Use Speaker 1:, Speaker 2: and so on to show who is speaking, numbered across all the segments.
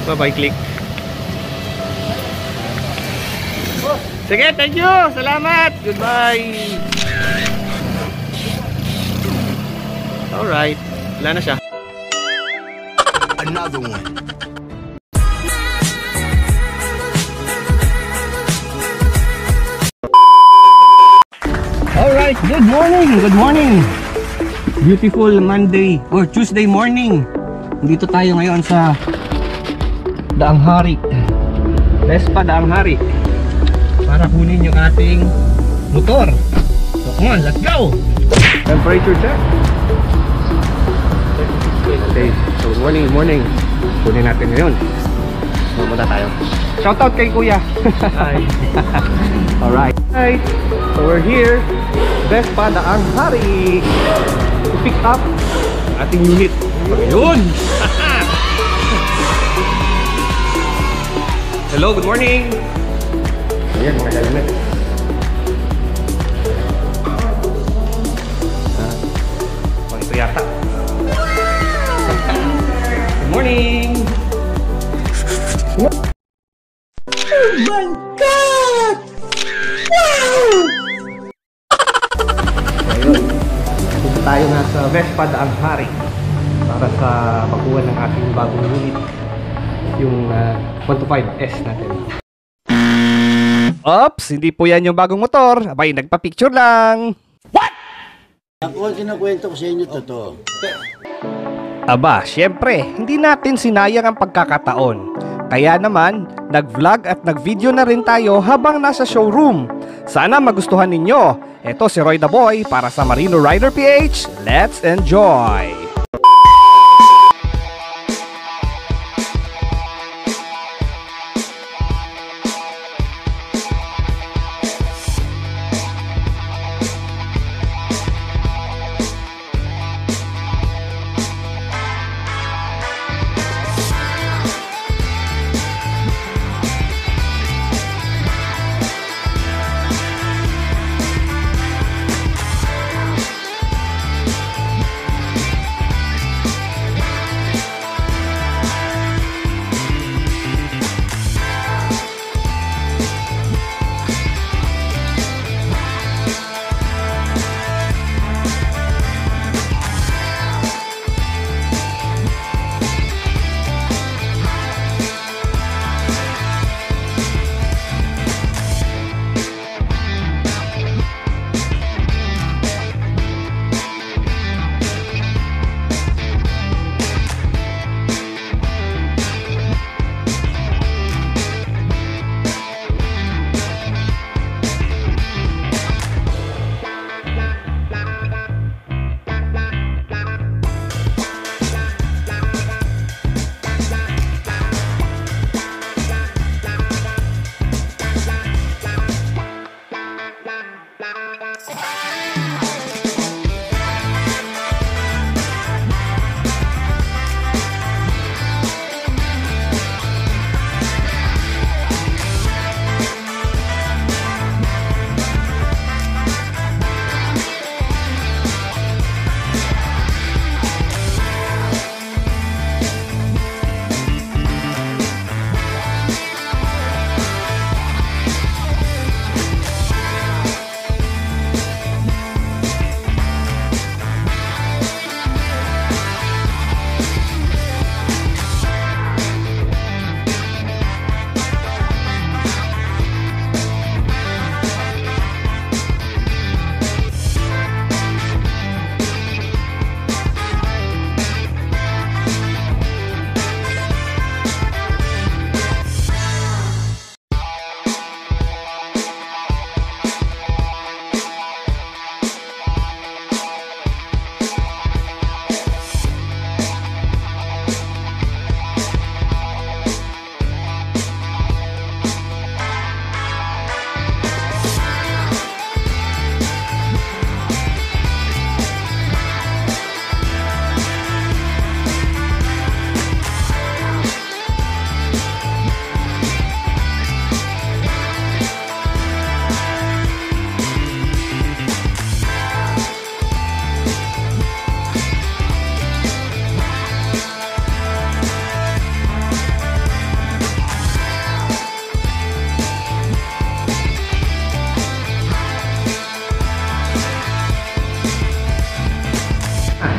Speaker 1: Bye-bye, click. Sige, thank you. Salamat. Goodbye. Alright. Wala na siya.
Speaker 2: Another one.
Speaker 1: Alright, good morning. Good morning. Beautiful Monday or Tuesday morning. Dito tayo ngayon sa Daang Hari. Vespa Daang Hari. Para kunin yung ating motor. So come on, let's go. Temperature check. Okay, so good morning, good morning. Kunin natin ngayon. Pumunta tayo. Shoutout kay Kuya. Hi. Alright. Hi. So we're here. Vespa Daang Hari. To pick up ating unit. Ayun. Hello, good morning. Ayan, mga helmet. Ito yata. Good morning. Oh my God! Wow! Ayun. Dito tayo na sa Vespa Daang Hari para sa pagkuha ng ating bagong unit. Yung 125S natin. Oops, hindi po yan yung bagong motor. Abay, nagpa-picture lang. What?
Speaker 2: Ako ang kinakwento ko sa inyo, totoo.
Speaker 1: Aba, syempre, hindi natin sinayang ang pagkakataon. Kaya naman, nag-vlog at nag-video na rin tayo habang nasa showroom. Sana magustuhan ninyo. Ito si Roy the Boy para sa Marino Rider PH. Let's enjoy!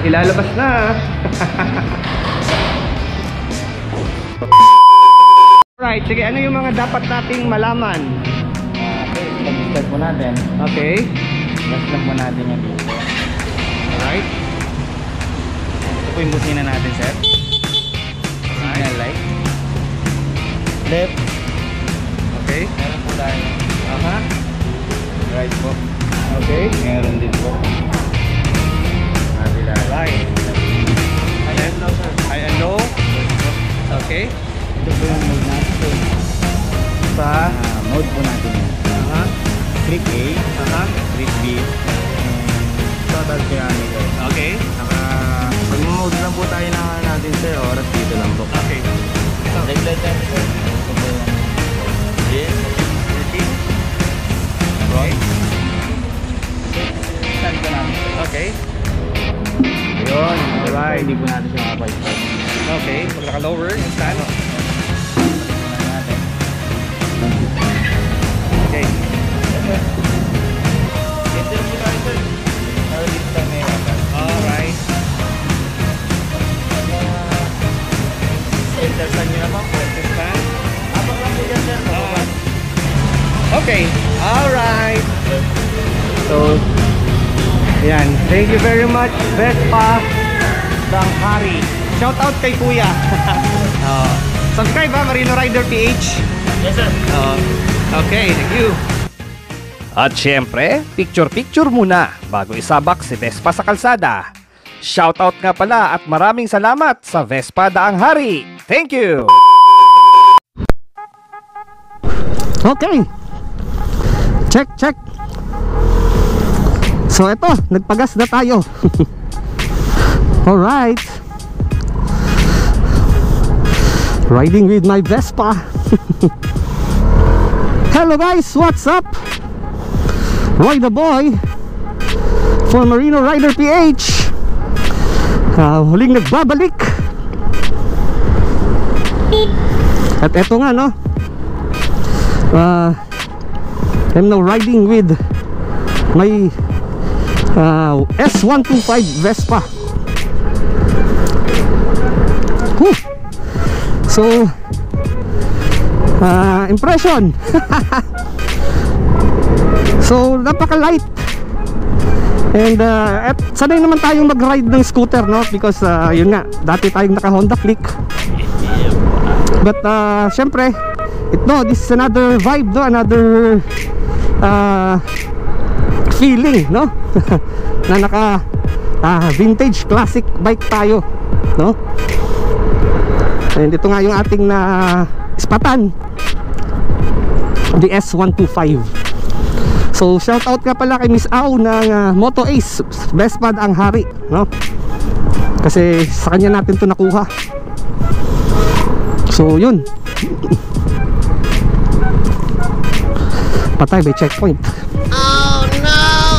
Speaker 1: ilalabas na. Alright, sige, ano yung mga dapat nating malaman?
Speaker 2: Okay, start po natin.
Speaker 1: Okay.
Speaker 2: Gas lang po natin yung dito.
Speaker 1: Alright.
Speaker 2: Ito po yung busina natin, sir. Signal light. Left.
Speaker 1: Okay.
Speaker 2: Meron po tayo.
Speaker 1: Aha.
Speaker 2: Right po.
Speaker 1: Okay.
Speaker 2: Meron din po. Kabila.
Speaker 1: Right.
Speaker 2: High and low, sir.
Speaker 1: High and low. Okay.
Speaker 2: Ito po yung mode natin.
Speaker 1: Sa
Speaker 2: Mode po natin yan.
Speaker 1: aha.
Speaker 2: Click A.
Speaker 1: Aha.
Speaker 2: Click B. And total kilometer.
Speaker 1: Okay.
Speaker 2: Pag-mode lang po tayo na natin, sir. Oras dito lang po.
Speaker 1: Okay.
Speaker 2: Regular time, sir. Ito po yung yes.
Speaker 1: Right.
Speaker 2: Stand ko namin.
Speaker 1: Okay.
Speaker 2: Yun.
Speaker 1: Alright.
Speaker 2: Hindi po natin siya makapag-start.
Speaker 1: Okay. Pag naka-lower, stand.
Speaker 2: Natin.
Speaker 1: Okay.
Speaker 2: Enter po tayo, sir. Para dito tayo may apat.
Speaker 1: Alright.
Speaker 2: Enter saan nyo naman po.
Speaker 1: Stand.
Speaker 2: Apak lang po dyan, sir.
Speaker 1: Okay. Alright. So, yan. Thank you very much, Vespa Danghari. Shout out kay Kuya. Subscribe ha, Marino Rider PH.
Speaker 2: Yes, sir.
Speaker 1: Okay, thank you.
Speaker 3: At syempre, picture-picture muna bago isabak si Vespa sa kalsada. Shoutout nga pala at maraming salamat sa Vespa Danghari. Thank you!
Speaker 1: Okay. Check. So eto, nagpagas na tayo. Alright. Riding with my Vespa. Hello guys, what's up? Roy the Boy for Marino Rider PH. Huling nagbabalik. At eto nga no, I'm now riding with my S125 Vespa. Whew. So impression. So napaka-light. And at sanay naman tayong mag-ride ng scooter, no? Because yun nga, dati tayong naka Honda Click. But syempre, this is another vibe, no? Another feeling, no? Na naka vintage classic bike tayo, no? And ito nga yung ating na ispatan, the S125. So shout out nga pala kay Miss Au ng Moto Ace Vespa Danghari, no? Kasi sa kanya natin to nakuha. So yun. Patay, may checkpoint. Oh no!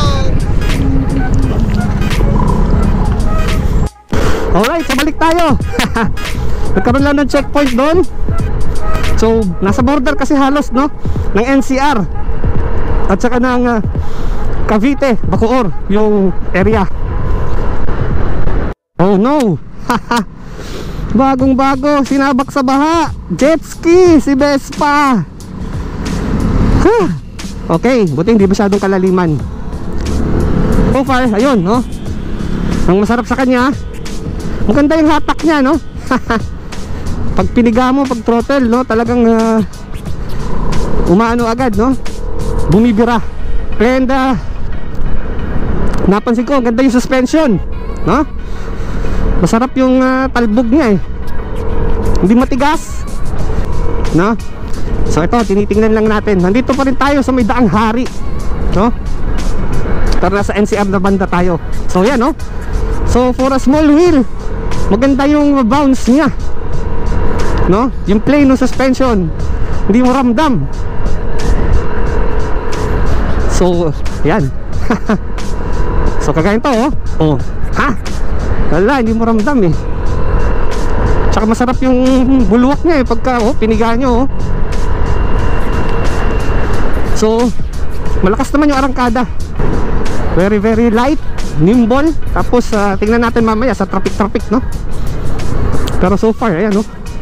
Speaker 1: Alright, so balik tayo. Nagkaroon lang ng checkpoint doon. So nasa border kasi halos, no, ng NCR at saka ng Cavite, Bacoor yung area. Oh no. Bagong bago, sinabak sa baha. Jet ski si Vespa. Okay, buti hindi masyadong kalaliman. So far, ayun, no? Ang masarap sa kanya, maganda yung hatak niya, no? Pag piniga mo, pag throttle, no? Talagang umaano agad, no? Bumibira. And napansin ko, ang ganda yung suspension, no? Masarap yung talbog niya eh. Hindi matigas, no? So ito, tinitingnan lang natin. Nandito pa rin tayo sa may Danghari, no? Pero nasa NCR na banda tayo. So yan, no? So for a small wheel, maganda yung bounce niya, no? Yung plane ng suspension, hindi mo ramdam. So yan. So kagaya ito, oh. Ha? Wala, hindi mo ramdam eh. Tsaka masarap yung bulwak niya eh pagka piniga nyo, oh. So malakas naman yung arangkada. Very very light. nimble. Tapos tingnan natin mamaya sa traffic, no? Pero so far, ayan, no?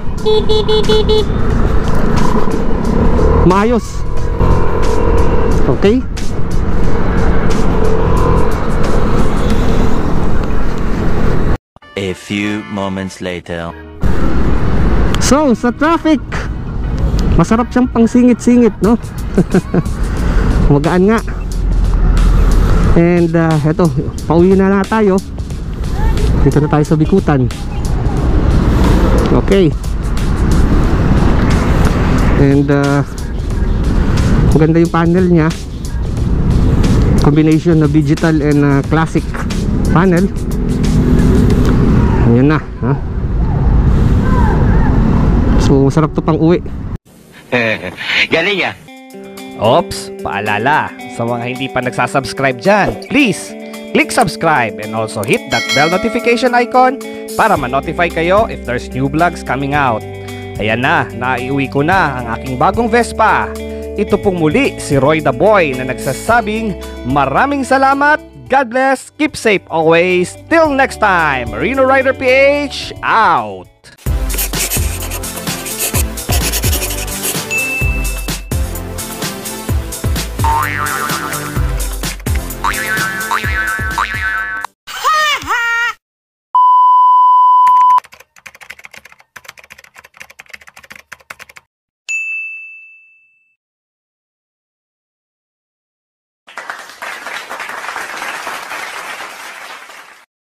Speaker 1: Maayos. Okay.
Speaker 4: A few moments later.
Speaker 1: So, sa traffic, masarap siyang pang singit-singit, no? Magaan nga. And eto, pauwi na tayo. Dito na tayo sa Bikutan. Okay. And maganda yung panel niya. Combination na digital and classic panel. Ayan na, ha? So, masarap to pang uwi.
Speaker 4: Galing ya.
Speaker 3: Ops, paalala, sa mga hindi pa nagsasubscribe dyan, please, click subscribe and also hit that bell notification icon para ma-notify kayo if there's new vlogs coming out. Ayan na, naiuwi ko na ang aking bagong Vespa. Ito pong muli si Roy the Boy na nagsasabing maraming salamat, God bless, keep safe always, till next time, Reno Rider PH, out!